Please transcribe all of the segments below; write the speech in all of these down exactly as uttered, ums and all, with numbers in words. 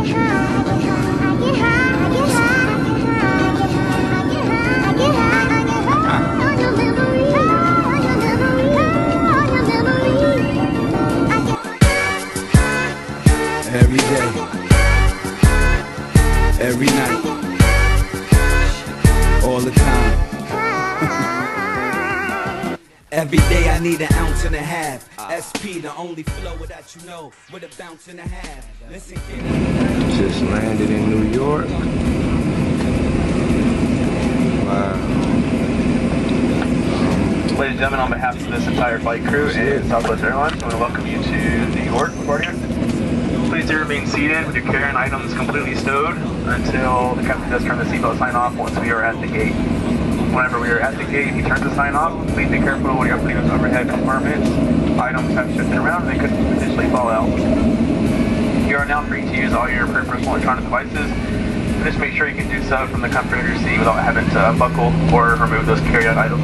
Every day, every night, all the time. Every day I need an ounce and a half. S P, the only flow that you know, with a bounce and a half. Listen, kid. Just landed in New York. Wow. Ladies and gentlemen, on behalf of this entire flight crew and Southwest Airlines, I want to welcome you to New York for you. Please do remain seated with your carry-on items completely stowed until the captain does turn the seatbelt sign off once we are at the gate. Whenever we are at the gate, he turns the sign off. Please be careful when you're putting those overhead compartments. Items have shifted around and they could potentially fall out. You are now free to use all your personal electronic devices. Just make sure you can do so from the comfort of your seat without having to unbuckle or remove those carry-on items.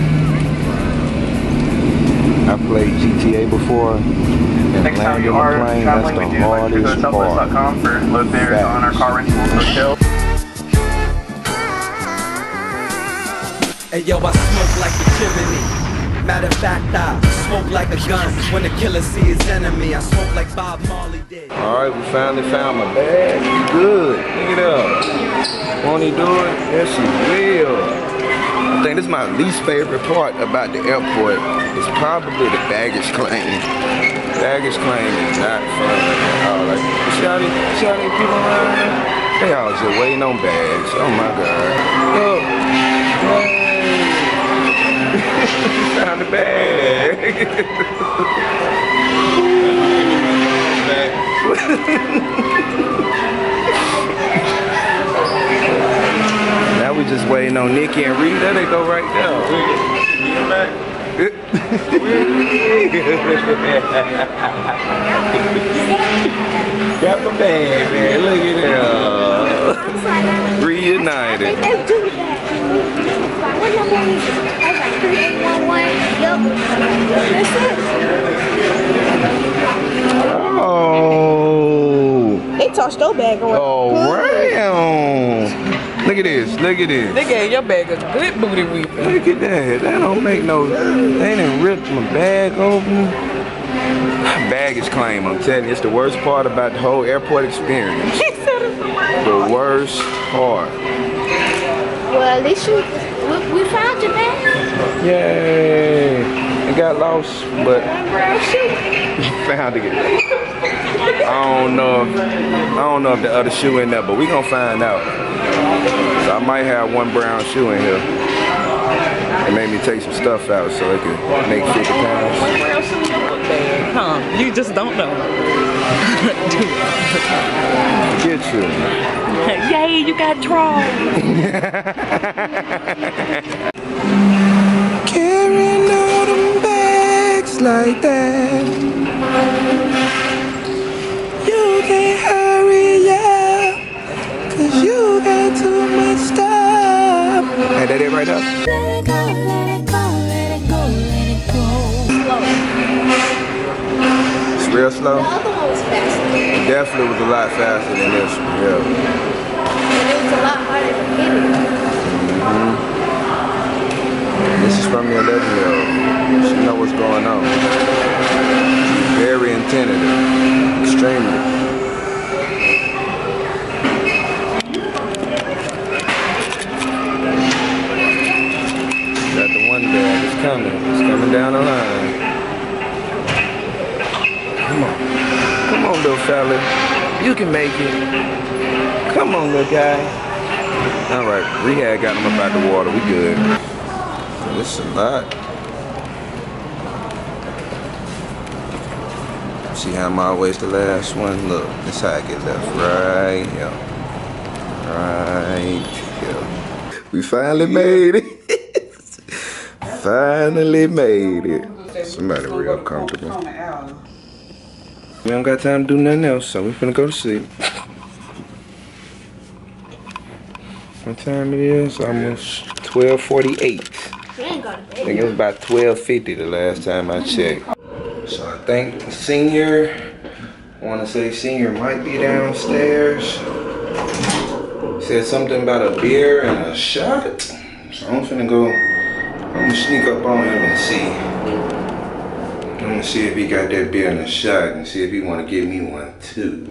I played G T A before. Next time you are traveling, we do like to go to southwest dot com for low fares on our car rentals and hotels. Hey yo, I smoke like a chimney. Matter of fact, I smoke like a gun. When the killer sees his enemy, I smoke like Bob Marley did. Alright, we finally found my bag. Good. Pick it up. Won't he do it? Yes, he will. I think this is my least favorite part about the airport. It's probably the baggage claim. Baggage claim is not fun at all. Like, see how these, see how these people around here? They all just waiting on bags. Oh my god. Look. Found the bag. Now we just waiting on Nikki and Rita. They go right there. Got my bag, man. Look at that. Reunited. Oh. They tossed your bag away. Oh, round. Look at this. Look at this. They gave your bag a good booty week. Look at that. That don't make no. They didn't rip my bag open. Baggage claim. I'm telling you, it's the worst part about the whole airport experience. The worst part. Well, at least you, we, we found your bag. Yay! It got lost, but found it. I don't know. If, I don't know if the other shoe in there, but we gonna find out. So I might have one brown shoe in here. It made me take some stuff out so it could make fifty pounds. Huh? You just don't know. Get you. Yay! You got trolled. Carrying all them bags like that. You can't hurry up, cause you got too much stuff. Hey, that it right up? Let it go, let it go, let it go, let it go. It's real slow? The other one was faster. It definitely was a lot faster than this one, yeah. And it was a lot harder to hit it. Mm-hmm. This is from the eleven year old. She know what's going on. Very attentive. Extremely. Got the one bag. It's coming. It's coming down the line. Come on. Come on, little fella. You can make it. Come on, little guy. All right. Rehab got him up out the water. We good. This is a lot. See how I'm always the last one? Look, this is how I get left. Right here. Right here. We finally made it. Finally made it. Somebody real comfortable. We don't got time to do nothing else, so we're finna go to sleep. What time it is? Almost twelve forty-eight. I think it was about twelve fifty the last time I checked. So I think the senior want to say senior might be downstairs. Said something about a beer and a shot. So I'm finna go, I'm gonna sneak up on him and see. I'm gonna see if he got that beer and a shot and see if he wanna give me one too.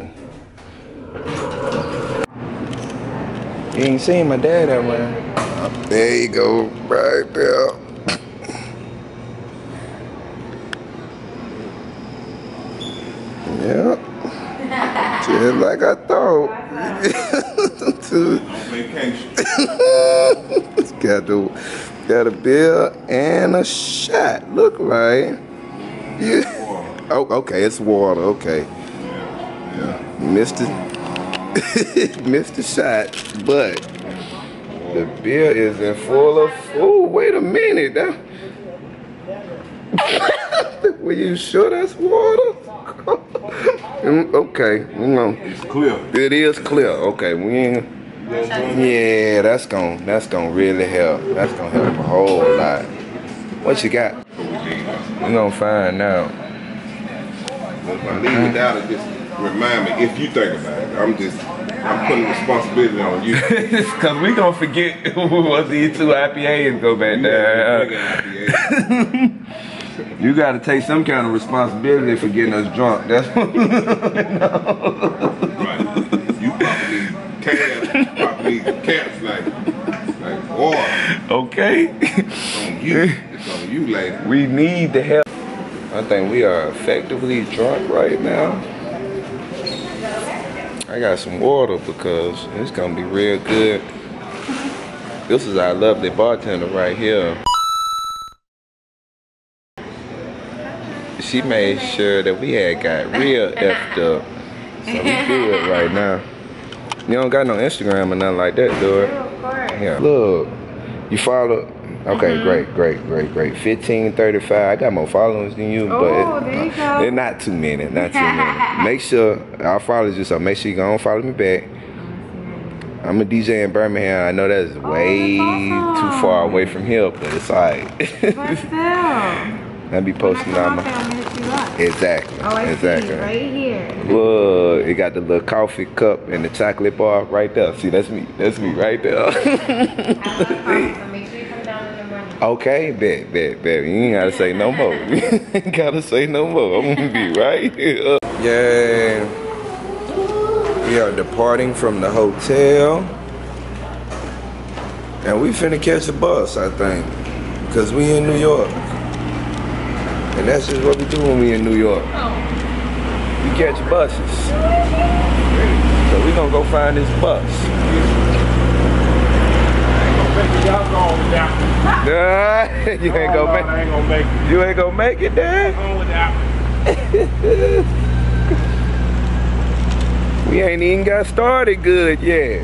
You ain't seen my dad that way. There you go, right there. Yep. Just like I thought. got, the, got a beer and a shot, look like. Yeah. Oh, okay, it's water, okay. Yeah. Missed it. Missed the shot, but the beer is in full of, oh, wait a minute. That, were you sure that's water? Okay, you know. It's clear. It is clear. Okay, we ain't. Yeah, that's gonna that's gonna really help. That's gonna help a whole lot. What you got? We gonna find out. Leave it down and just remind me if you think about it. I'm just I'm putting responsibility on you. Cause we gonna forget what these two I P As go back there. You gotta take some kind of responsibility for getting us drunk. That's what we know. Right. You probably tabs, probably caps like like water. Okay. It's on you. It's on you, lady. We need the help. I think we are effectively drunk right now. I got some water because it's gonna be real good. This is our lovely bartender right here. She made sure that we had got real effed up. So we good right now. You don't got no Instagram or nothing like that, do it? Yeah. Look, you follow. Okay, mm-hmm. great, great, great, great. fifteen thirty-five. I got more followers than you, oh, but there you go. they're not too many. Not too many. Make sure I'll follow you, so make sure you go and follow me back. I'm a D J in Birmingham. I know that is way oh, awesome. too far away from here, but it's alright. But still. I be posting on my. Exactly. Oh, I exactly. see. Right here. Look, it got the little coffee cup and the chocolate bar right there. See, that's me. That's me right there. Okay, bet, bet, bet. You ain't gotta say no more. You ain't gotta say no more. I'm gonna be right here. Yeah. We are departing from the hotel. And we finna catch a bus, I think. Because we in New York. And that's just what we do when we in New York. We catch buses. So we gonna go find this bus. Y'all going without me. Nah, you ain't gonna make, I ain't gonna make it. You ain't gonna make it, Dad? Going without me. We ain't even got started good yet.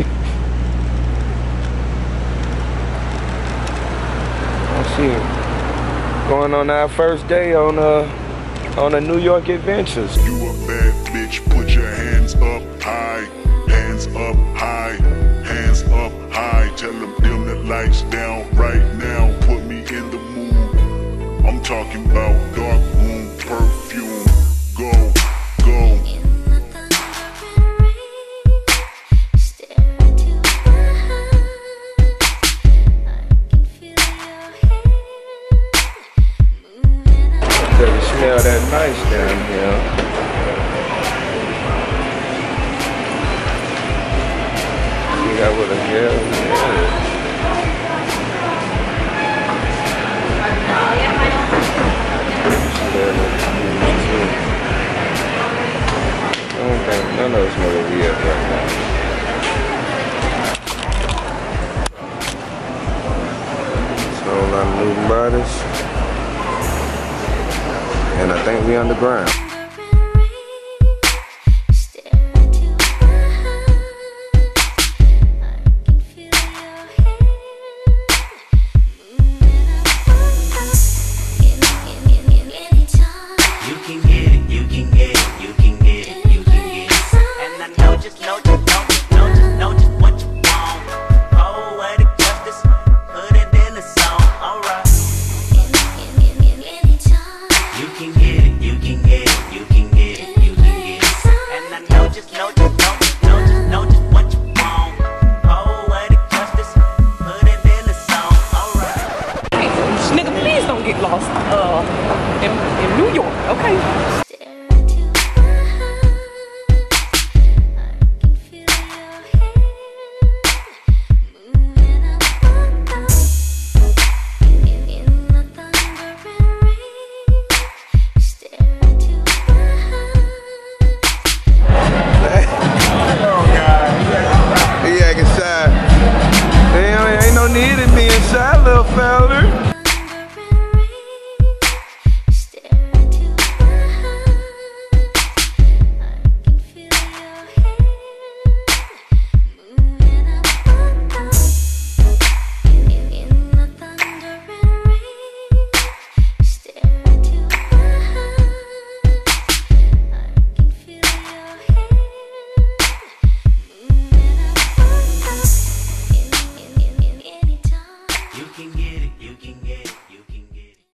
Oh shit. Going on our first day on uh on a New York adventures. You a bad bitch, put your hands up high, hands up high, hands up high. Tell them dim the lights down right now, put me in the mood. I'm talking about dark room perfume. Go, go. Smell that nice down here. See that what the hell is. I don't think none of us know where we at right now. So a lot of new bodies. And I think we underground. You can get it, you can get it, you can get it, you can get it. can get it, you can get it.